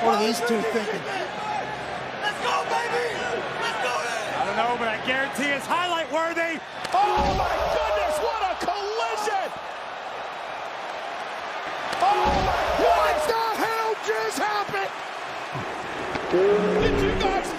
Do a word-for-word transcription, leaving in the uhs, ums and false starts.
What are these two thinking? Let's go, baby! Let's go! I don't know, but I guarantee it's highlight worthy. Oh my goodness, what a collision! Oh my, what the hell just happened? Did you guys